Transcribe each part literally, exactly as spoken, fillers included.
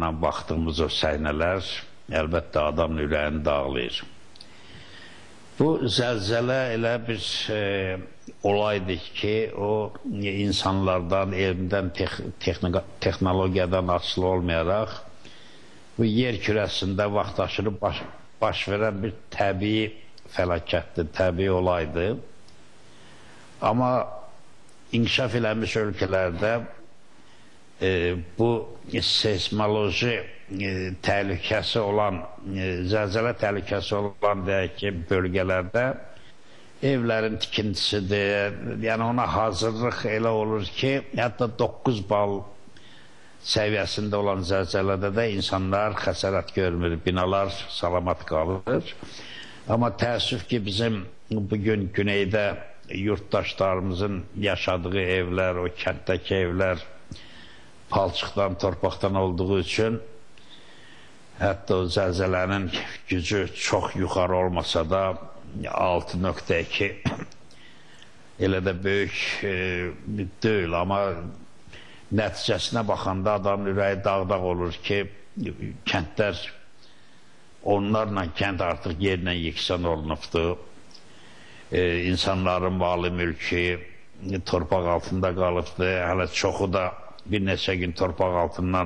baxdığımız o səhnələr əlbəttə adamın ürəyini dağlayır. Bu zəlzələ elə bir e, olaydı ki, o insanlardan, elmdən, texnologiyadan asılı olmayaraq bu yer kürəsində vaxtaşırı baş, baş verən bir təbii fəlakətdir, təbii olaydı. Amma inkişaf eləmiş ölkələrdə e, bu seismoloji e, təhlükəsi olan, e, zəlzələ təhlükəsi olan deyək ki, bölgələrdə evlərin tikintisidir, yəni ona hazırlıq elə olur ki, hətta doqquz bal səviyyəsində olan zəlzələdə də insanlar xəsarət görmür, binalar salamat qalır. Amma təəssüf ki, bizim bugün güneydə yurttaşlarımızın yaşadığı evlər, o kənddəki evlər palçıqdan, torpaqdan olduğu üçün hətta o zəlzələnin gücü çox yuxarı olmasa da altı nöqtə iki elə də böyük e, deyil, amma nəticəsinə baxanda adamın ürəyi dağ-dağ olur ki, kəndlər onlarla kənd artıq yerlə yeksan olunubdur. Ee, insanların malı mülkü torpaq altında qalıbdır. Hələ çoxu da bir neçə gün torpaq altından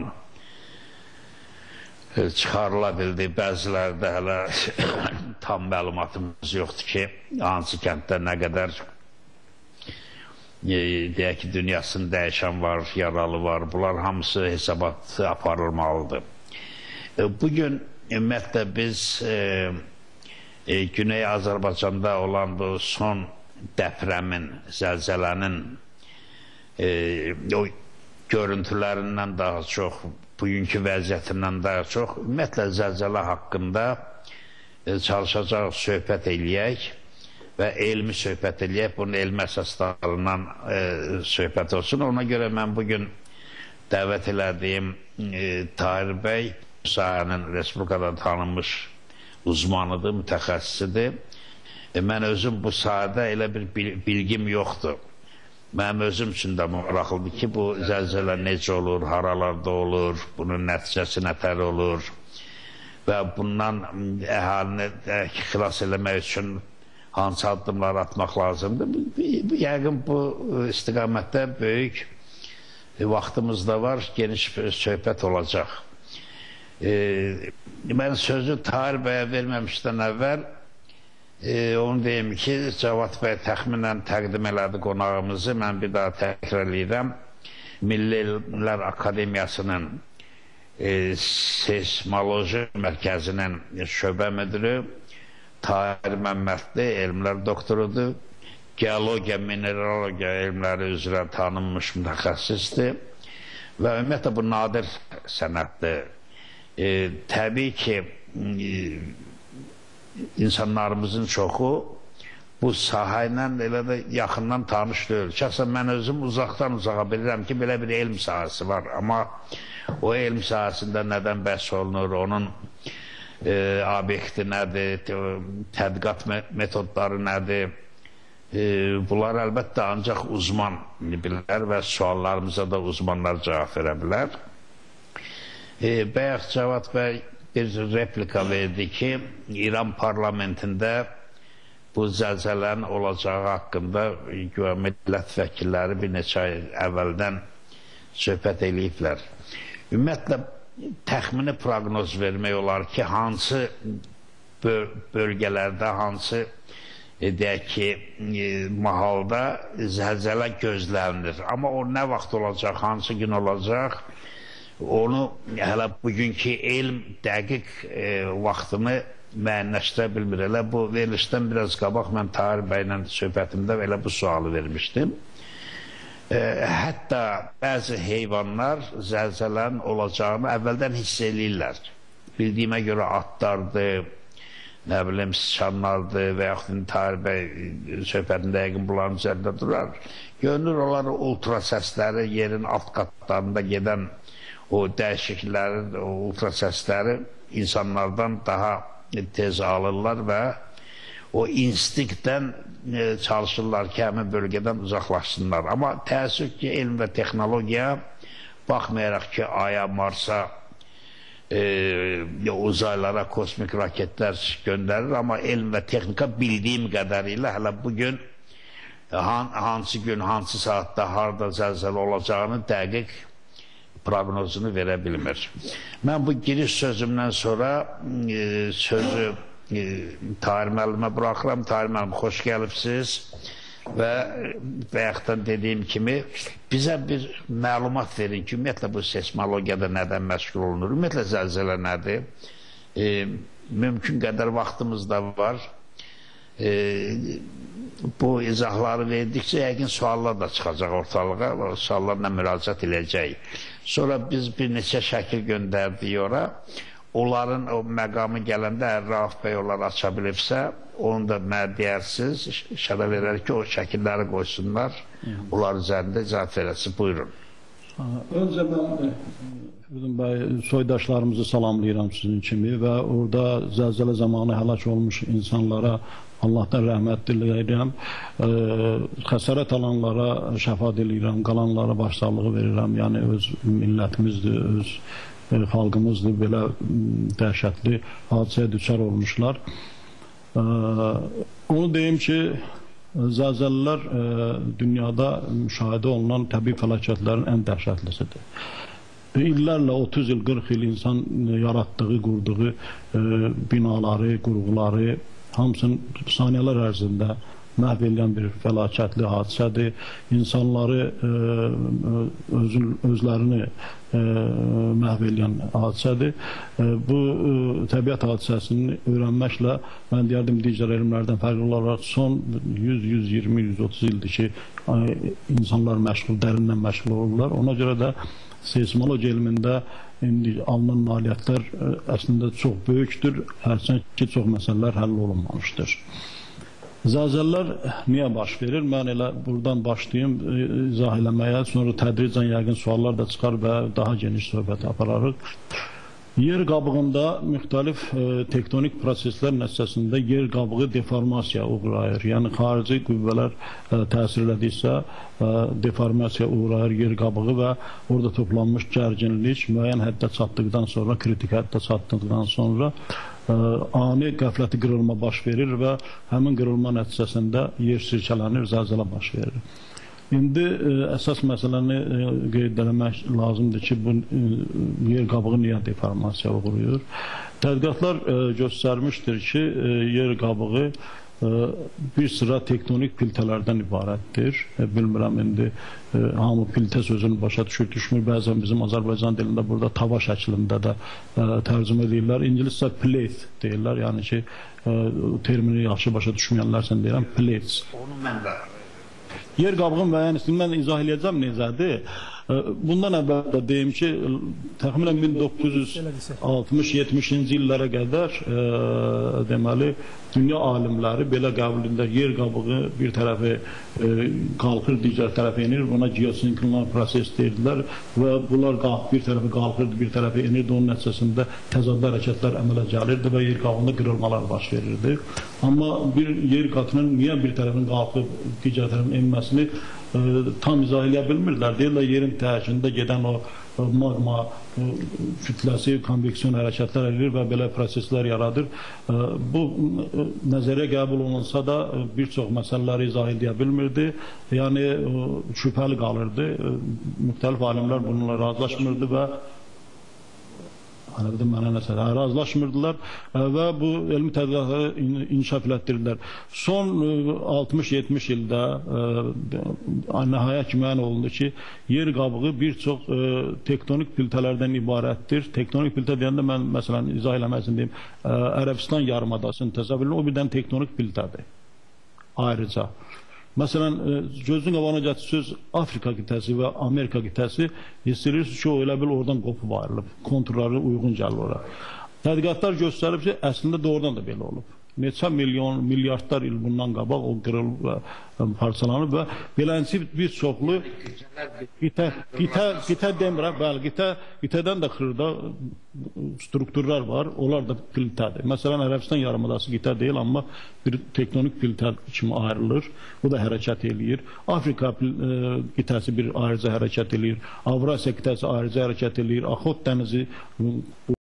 e, çıxarıla bildi. Bəziləri də hələ tam məlumatımız yoxdur ki, hansı kənddə nə qədər e, deyək ki, dünyasını dəyişən var, yaralı var. Bunlar hamısı hesabat aparılmalıdır. E, bugün ümumiyyətlə biz e, E, Güney Azərbaycanda olan bu son dəprəmin, zəlzələnin e, o görüntülərindən daha çox, bugünkü vəziyyətindən daha çox, ümumiyyətlə zəlzələ haqqında e, çalışacaq, söhbət eləyək və elmi söhbət eləyək, bunun elmi əsaslarından e, söhbət olsun. Ona görə mən bugün dəvət elədiyim e, Tahir bəy, sahənin Respublikada tanınmış uzmanıdır, mütəxəssisidir. E, mən özüm bu sahədə elə bir bilgim yoxdur. Mənim özüm üçün də maraqlıdır ki, bu zəlzələ necə olur, haralarda olur, bunun nəticəsi nətər olur və bundan əhalini xilas eləmək üçün hansı addımlar atmaq lazımdır. Yəqin bu istiqamətdə böyük vaxtımız da var, geniş söhbət olacaq. E, mən sözü Tahir bəyə verməmişdən əvvəl e, onu deyim ki, Cavad bəy təxminən təqdim elədi qonağımızı. Mən bir daha təkrar edirəm. Milli Elmlər Akademiyasının e, seismoloji mərkəzinin şöbə müdürü Tahir Məmmədli, elmlər doktorudur. Geologiya, mineralogiya elmləri üzrə tanınmış mütəxəssisdir və ümumiyyətlə bu nadir sənətdir. E, təbii ki, e, insanlarımızın çoxu bu sahə ilə elə də yaxından tanış deyil. Şəxsən mən özüm uzaqdan uzağa bilirəm ki, belə bir elm sahəsi var, amma o elm sahəsində nədən bəhs olunur, onun e, obyekti nədir, tədqiqat metodları nədir, e, bunlar əlbəttə ancaq uzman bilər və suallarımıza da uzmanlar cavab verə bilər. E, Bəyək Cavad bəy bir replika verdi ki, İran parlamentində bu zəlzələnin olacağı haqqında millət vəkilləri bir neçə ay əvvəldən söhbət eləyiblər. Ümumiyyətlə, təxmini proqnoz vermək olar ki, hansı bölgələrdə, hansı deyək ki, mahalda zəlzələ gözlənilir. Amma o nə vaxt olacaq, hansı gün olacaq, onu hələ bugünkü elm dəqiq e, vaxtını müəyyənləşdirə bilmir. Elə bu verilişdən biraz qabaq mən Tahir bəylə söhbətimdə elə bu sualı vermişdim. E, hətta bəzi heyvanlar zəlzələnin olacağını əvvəldən hiss eləyirlər. Bildiyimə görə atlardır, nə bilim, sıçanlardır və yaxud Tahir bəy söhbətində yəqin bunların üzərində durar. Görünür, onlar ultra səsləri, yerin alt qatlarında gedən o dəyişikliklərin, o ultra səsləri insanlardan daha tez alırlar və o instinktdən çalışırlar ki, həmin bölgədən uzaqlaşsınlar. Amma təəssüf ki, elm və texnologiya baxmayaraq ki, Aya, Marsa e, uzaylara kosmik raketlər göndərir, amma elm və texnika bildiyim qədərilə hələ bugün han, hansı gün, hansı saatda, harada zəlzələ olacağını dəqiq proqnozunu verə bilmir. Mən bu giriş sözümdən sonra e, sözü e, Tahir müəllimə buraxıram. Tahir müəllim, xoş gəlibsiniz və bayaqdan dediyim kimi bizə bir məlumat verin ki, ümumiyyətlə bu seismologiyada nədən məşğul olunur, ümumiyyətlə zəlzələ nədir? E, mümkün qədər vaxtımız da var. E, bu izahları verdikcə yəqin suallar da çıxacaq ortalığa, o suallarla müraciət edəcəyik. Sonra biz bir neçə şəkil göndərdik ora. Onların o məqamı gələndə əgər Rauf bəy onları aça bilibsə, onu da mənə deyərsiniz, işarə verər ki, o şəkilləri qoysunlar, onlar üzərində icazə verəsin. Buyurun. Öncə mən Firdun bəy, soydaşlarımızı salamlayıram sizin kimi və orada zəlzələ zamanı həlak olmuş insanlara Allahdan rəhmət diləyirəm, e, xəsarət alanlara şəfa diləyirəm, qalanlara başsağlığı verirəm. Yəni öz millətimizdir, öz e, xalqımızdır, belə dəhşətli hadisəyə düçar olmuşlar. E, onu deyim ki, zəlzələlər e, dünyada müşahidə olunan təbii fəlakətlərin ən dəhşətlisidir. İllərlə otuz il, qırx il insan yaratdığı, qurduğu e, binaları, qurğuları hamısının saniyələr ərzində məhv edən bir fəlakətli hadisədir. İnsanları e, öz, özlərini e, məhv edən hadisədir. E, bu e, təbiət hadisəsini öyrənməklə mən deyərdim digər elmlərdən fərqli olaraq son yüz, yüz iyirmi, yüz otuz ildir ki e, insanlar məşğul, dərindən məşğul olurlar. Ona görə də seismologiya elmində indi alınan nailiyyətlər əslində çox böyükdür, hərçənd ki, çox məsələlər həll olunmamışdır. Zəlzələlər niyə baş verir? Mən elə buradan başlayayım, izah eləməyə, sonra tədricən yəqin suallar da çıxar və daha geniş söhbət apararıq. Yer qabığında müxtəlif e, tektonik proseslər nəticəsində yer qabığı deformasiyaya uğrayır. Yəni xarici qüvvələr e, təsir elədiksə e, deformasiyaya uğrayır yer qabığı və orada toplanmış gərginlik müəyyən həddə çatdıqdan sonra, kritik həddə çatdıqdan sonra e, ani qəfləti qırılma baş verir və həmin qırılma nəticəsində yer sirkələnir, zəlzələ baş verir. İndi e, əsas məsələni e, qeyd etmək lazımdır ki, bu e, yer qabığı niyə deformasiyaya uğrayır? Tədqiqatlar e, göstərmişdir ki, e, yer qabığı e, bir sıra tektonik piltələrdən ibarətdir. E, bilmirəm, indi e, hamı piltə sözünü başa düşür, düşmür. Bəzən bizim Azərbaycan dilində burada tava şəklində də e, tərcümə edirlər. İngiliscə plate deyirlər, yəni ki, e, termini yaxşı başa düşməyənlər üçün deyirəm, plates. Onu mən də Yer qabığın müəyyənisini mən izah edəcəm necədir. Bundan əvvəl də deyim ki, təxminən min doqquz yüz altmış yetmişinci illərə qədər e, deməli, dünya alimləri belə qəbul edirlər. Yer qabığı bir tərəfi e, qalxır, digər tərəfi enir. Buna geosinkron proses deyirlər və bunlar bir tərəfi qalxırdı, bir tərəfi enirdi. Onun nəticəsində təzadlı hərəkətlər əmələ gəlirdi və yer qabığında qırılmalar baş verirdi. Amma bir yer qatının niyə bir tərəfin qalxıb, digər tərəfin enməsini e, tam izah edə bilmirlər. Deyirlər, yerin təhəkində gedən o magma kütləsi konveksiyon hərəkətlər edir və belə proseslər yaradır. Bu nəzərə qəbul olunsa da bir çox məsələləri izah edə bilmirdi. Yəni şübhəli qalırdı. Müxtəlif alimlər bununla razılaşmırdı və mənə nəsə razılaşmırdılar və bu elmi tədqiqatları inkişaf elətdirdilər. Son altmış yetmiş ildə nəhayət ki müəyyən olundu ki, yer qabığı bir çox tektonik piltələrdən ibarətdir. Tektonik piltə deyəndə mən məsələn izah eləmək üçün deyim, Ərəbistan yarımadasını təsəvvür edin, o birdən tektonik piltədir ayrıca. Məsələn, gözün qabağına gətirsiniz Afrika qitəsi və Amerika qitəsi, istəyirsiniz ki, o elə bil oradan qopub ayrılıb, konturları uyğun gəlir ora. Tədqiqatlar göstərib ki, əslində doğrudan da belə olub. Neçə milyon, milyardlar il bundan qabaq o qırılıb və parçalanıb və beləncə bir çoxlu qitə, qitə, qitə demirəm, bəli, qitə, qitədən də xırda strukturlar var, onlar da piltədir. Məsələn, Ərəbistan yarımadası qitə deyil, amma bir tektonik piltə kimi ayrılır, o da hərəkət eləyir. Afrika qitəsi bir ayrıca hərəkət eləyir, Avrasiya qitəsi ayrıca hərəkət eləyir, Axot dənizi